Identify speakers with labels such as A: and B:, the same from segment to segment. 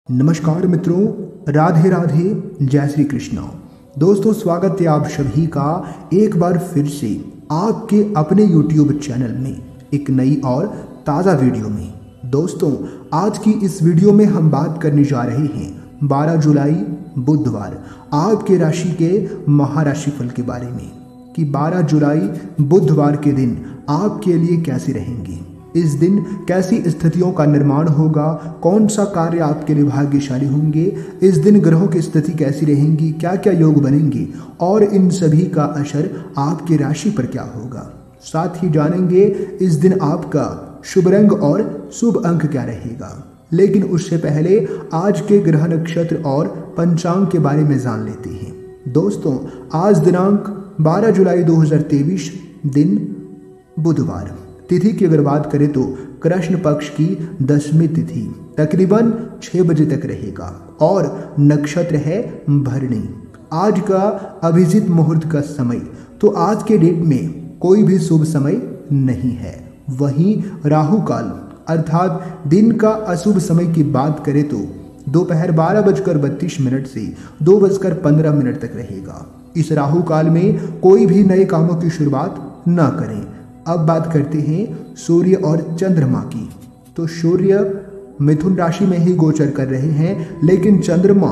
A: नमस्कार मित्रों, राधे राधे, जय श्री कृष्ण। दोस्तों, स्वागत है आप सभी का एक बार फिर से आपके अपने YouTube चैनल में एक नई और ताज़ा वीडियो में। दोस्तों, आज की इस वीडियो में हम बात करने जा रहे हैं 12 जुलाई बुधवार आपके राशि के महाराशि फल के बारे में कि 12 जुलाई बुधवार के दिन आपके लिए कैसे रहेंगे। इस दिन कैसी स्थितियों का निर्माण होगा, कौन सा कार्य आपके लिए भाग्यशाली होंगे, इस दिन ग्रहों की स्थिति कैसी रहेंगी, क्या क्या योग बनेंगे और इन सभी का असर आपकी राशि पर क्या होगा। साथ ही जानेंगे इस दिन आपका शुभ रंग और शुभ अंक क्या रहेगा। लेकिन उससे पहले आज के ग्रह नक्षत्र और पंचांग के बारे में जान लेते हैं। दोस्तों, आज दिनांक 12 जुलाई 2023, दिन बुधवार। तिथि की अगर बात करें तो कृष्ण पक्ष की 10वीं तिथि तकरीबन 6 बजे तक रहेगा और नक्षत्र है भरणी। आज का अभिजीत मुहूर्त का समय तो आज के डेट में कोई भी शुभ समय नहीं है। वहीं राहु काल अर्थात दिन का अशुभ समय की बात करें तो दोपहर 12:32 से 2:15 तक रहेगा। इस राहु काल में कोई भी नए कामों की शुरुआत न करें। अब बात करते हैं सूर्य और चंद्रमा की। तो सूर्य मिथुन राशि में ही गोचर कर रहे हैं, लेकिन चंद्रमा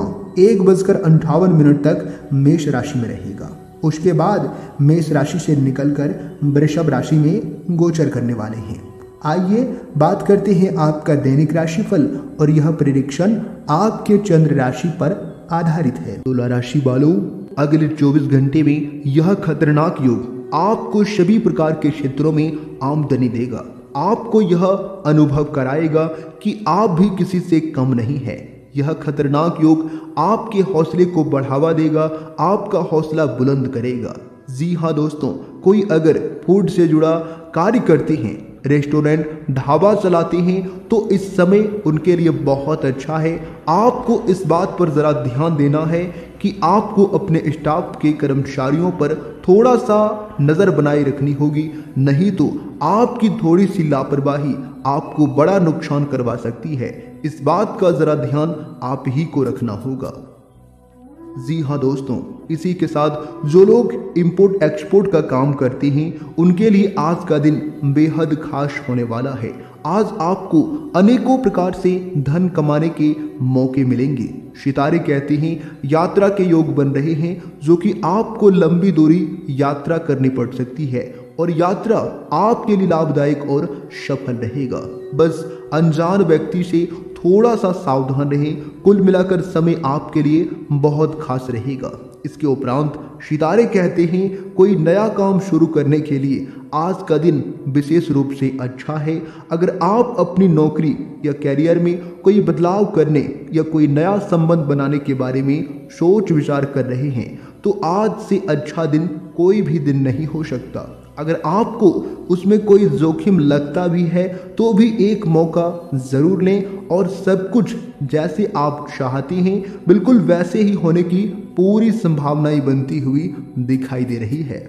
A: 1:58 तक मेष राशि में रहेगा। उसके बाद मेष राशि से निकलकर वृषभ राशि में गोचर करने वाले हैं। आइए बात करते हैं आपका दैनिक राशिफल, और यह प्रेडिक्शन आपके चंद्र राशि पर आधारित है। तुला राशि वालों, अगले 24 घंटे में यह खतरनाक योग आपको सभी प्रकार के क्षेत्रों में आमदनी देगा। आपको यह अनुभव कराएगा कि आप भी किसी से कम नहीं है। यह खतरनाक योग आपके हौसले को बढ़ावा देगा, आपका हौसला बुलंद करेगा। जी हाँ दोस्तों, कोई अगर फूड से जुड़ा कार्य करते हैं, रेस्टोरेंट ढाबा चलाते हैं, तो इस समय उनके लिए बहुत अच्छा है। आपको इस बात पर ज़रा ध्यान देना है कि आपको अपने स्टाफ के कर्मचारियों पर थोड़ा सा नज़र बनाए रखनी होगी, नहीं तो आपकी थोड़ी सी लापरवाही आपको बड़ा नुकसान करवा सकती है। इस बात का ज़रा ध्यान आप ही को रखना होगा। जी हाँ दोस्तों, इसी के साथ जो लोग इंपोर्ट एक्सपोर्ट का काम करते हैं, उनके लिए आज का दिन बेहद खास होने वाला है। आज आपको अनेकों प्रकार से धन कमाने के मौके मिलेंगे। सितारे कहते हैं यात्रा के योग बन रहे हैं, जो कि आपको लंबी दूरी यात्रा करनी पड़ सकती है और यात्रा आपके लिए लाभदायक और सफल रहेगा। बस अनजान व्यक्ति से थोड़ा सा सावधान रहें। कुल मिलाकर समय आपके लिए बहुत खास रहेगा। इसके उपरांत सितारे कहते हैं कोई नया काम शुरू करने के लिए आज का दिन विशेष रूप से अच्छा है। अगर आप अपनी नौकरी या कैरियर में कोई बदलाव करने या कोई नया संबंध बनाने के बारे में सोच विचार कर रहे हैं, तो आज से अच्छा दिन कोई भी दिन नहीं हो सकता। अगर आपको उसमें कोई जोखिम लगता भी है, तो भी एक मौका ज़रूर लें और सब कुछ जैसे आप चाहते हैं बिल्कुल वैसे ही होने की पूरी संभावनाएं बनती हुई दिखाई दे रही है।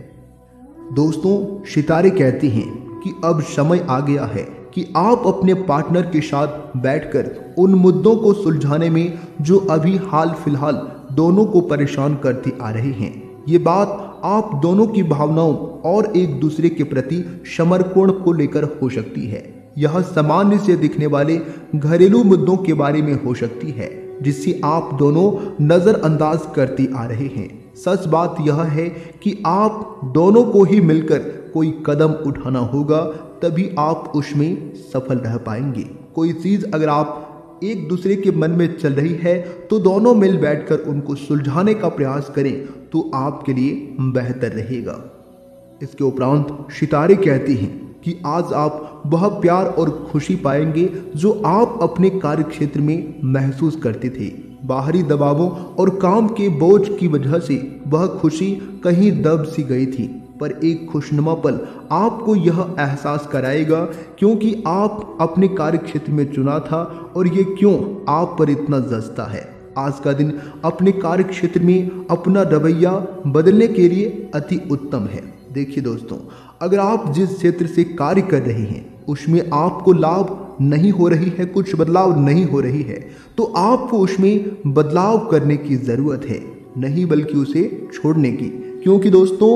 A: दोस्तों, सितारे कहते हैं कि अब समय आ गया है कि आप अपने पार्टनर के साथ बैठकर उन मुद्दों को सुलझाने में जो अभी हाल फिलहाल दोनों को परेशान करते आ रहे हैं। ये बात आप दोनों की भावनाओं और एक दूसरे के प्रति समर्पण को लेकर हो सकती है। यह सामान्य से दिखने वाले घरेलू मुद्दों के बारे में हो सकती है, जिसे आप दोनों नज़रअंदाज करते आ रहे हैं। सच बात यह है कि आप दोनों को ही मिलकर कोई कदम उठाना होगा, तभी आप उसमें सफल रह पाएंगे। कोई चीज़ अगर आप एक दूसरे के मन में चल रही है, तो दोनों मिल बैठकर उनको सुलझाने का प्रयास करें तो आपके लिए बेहतर रहेगा। इसके उपरांत सितारे कहते हैं कि आज आप वह प्यार और खुशी पाएंगे जो आप अपने कार्य क्षेत्र में महसूस करते थे। बाहरी दबावों और काम के बोझ की वजह से वह खुशी कहीं दब सी गई थी, पर एक खुशनुमा पल आपको यह एहसास कराएगा क्योंकि आप अपने कार्य क्षेत्र में चुना था और ये क्यों आप पर इतना जचता है। आज का दिन अपने कार्य क्षेत्र में अपना रवैया बदलने के लिए अति उत्तम है। देखिए दोस्तों, अगर आप जिस क्षेत्र से कार्य कर रहे हैं उसमें आपको लाभ नहीं हो रही है, कुछ बदलाव नहीं हो रही है, तो आपको उसमें बदलाव करने की ज़रूरत है, नहीं बल्कि उसे छोड़ने की। क्योंकि दोस्तों,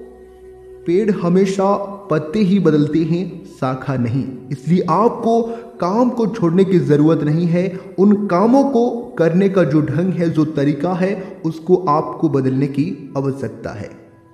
A: पेड़ हमेशा पत्ते ही बदलते हैं, शाखा नहीं। इसलिए आपको काम को छोड़ने की ज़रूरत नहीं है, उन कामों को करने का जो ढंग है, जो तरीका है, उसको आपको बदलने की आवश्यकता है।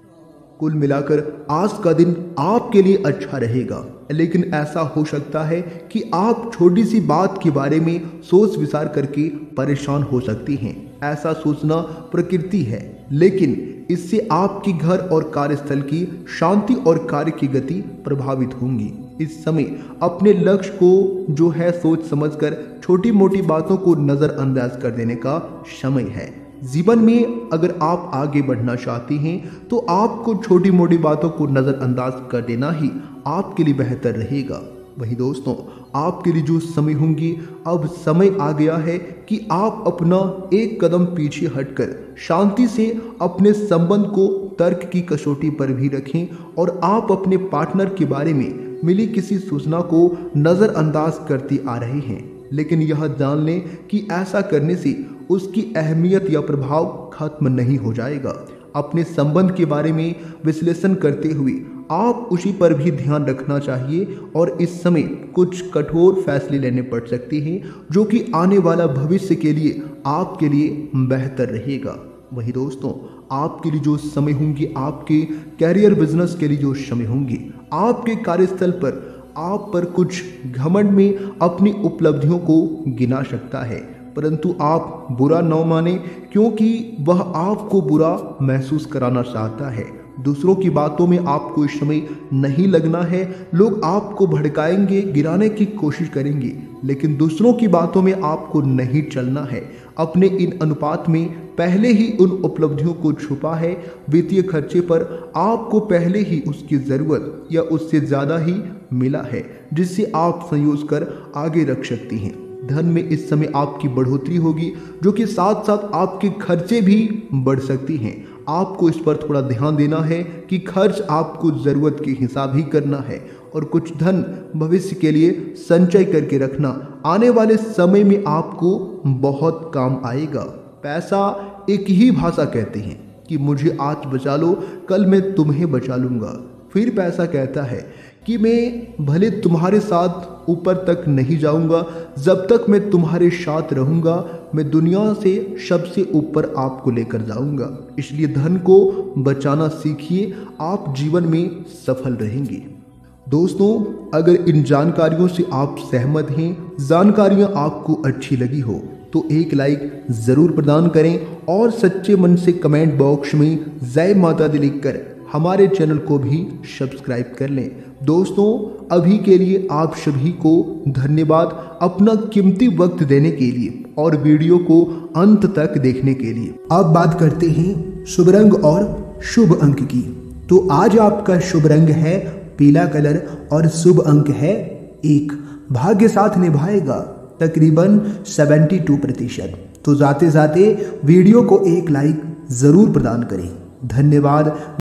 A: कुल मिलाकर आज का दिन आपके लिए अच्छा रहेगा, लेकिन ऐसा हो सकता है कि आप छोटी सी बात के बारे में सोच विचार करके परेशान हो सकती हैं। ऐसा सोचना प्रकृति है, लेकिन इससे आपके घर और कार्यस्थल की शांति और कार्य की गति प्रभावित होंगी। इस समय अपने लक्ष्य को जो है सोच समझकर छोटी मोटी बातों को नज़रअंदाज कर देने का समय है। जीवन में अगर आप आगे बढ़ना चाहते हैं तो आपको छोटी मोटी बातों को नज़रअंदाज कर देना ही आपके लिए बेहतर रहेगा। वही दोस्तों, आपके लिए जो समय होंगी, अब समय आ गया है कि आप अपना एक कदम पीछे हटकर शांति से अपने संबंध को तर्क की कसौटी पर भी रखें और आप अपने पार्टनर के बारे में मिली किसी सूचना को नज़रअंदाज करते आ रहे हैं, लेकिन यह जान लें कि ऐसा करने से उसकी अहमियत या प्रभाव खत्म नहीं हो जाएगा। अपने संबंध के बारे में विश्लेषण करते हुए आप उसी पर भी ध्यान रखना चाहिए और इस समय कुछ कठोर फैसले लेने पड़ सकते हैं, जो कि आने वाला भविष्य के लिए आपके लिए बेहतर रहेगा। वही दोस्तों, आपके लिए जो समय होंगे, आपके कैरियर बिजनेस के लिए जो समय होंगे, आपके कार्यस्थल पर आप पर कुछ घमंड में अपनी उपलब्धियों को गिना सकता है, परंतु आप बुरा न माने, क्योंकि वह आपको बुरा महसूस कराना चाहता है। दूसरों की बातों में आपको इस समय नहीं लगना है। लोग आपको भड़काएंगे, गिराने की कोशिश करेंगे, लेकिन दूसरों की बातों में आपको नहीं चलना है। अपने इन अनुपात में पहले ही उन उपलब्धियों को छुपा है। वित्तीय खर्चे पर आपको पहले ही उसकी ज़रूरत या उससे ज़्यादा ही मिला है, जिससे आप संयोज कर आगे रख सकती हैं। धन में इस समय आपकी बढ़ोतरी होगी, जो कि साथ साथ आपके खर्चे भी बढ़ सकती हैं। आपको इस पर थोड़ा ध्यान देना है कि खर्च आपको ज़रूरत के हिसाब ही करना है और कुछ धन भविष्य के लिए संचय करके रखना आने वाले समय में आपको बहुत काम आएगा। पैसा एक ही भाषा कहते हैं कि मुझे आज बचा लो, कल मैं तुम्हें बचा लूँगा। फिर पैसा कहता है कि मैं भले तुम्हारे साथ ऊपर तक नहीं जाऊंगा, जब तक मैं तुम्हारे साथ रहूंगा मैं दुनिया से सबसे ऊपर आपको लेकर जाऊंगा। इसलिए धन को बचाना सीखिए, आप जीवन में सफल रहेंगे। दोस्तों, अगर इन जानकारियों से आप सहमत हैं, जानकारियां आपको अच्छी लगी हो, तो एक लाइक ज़रूर प्रदान करें और सच्चे मन से कमेंट बॉक्स में जय माता दी लिखकर हमारे चैनल को भी सब्सक्राइब कर लें। दोस्तों, अभी के लिए आप सभी को धन्यवाद अपना कीमती वक्त देने के लिए और वीडियो को अंत तक देखने के लिए। अब बात करते हैं शुभ रंग और शुभ अंक की। तो आज आपका शुभ रंग है पीला कलर और शुभ अंक है 1। भाग्य साथ निभाएगा तकरीबन 72%। तो जाते जाते वीडियो को एक लाइक ज़रूर प्रदान करें। धन्यवाद।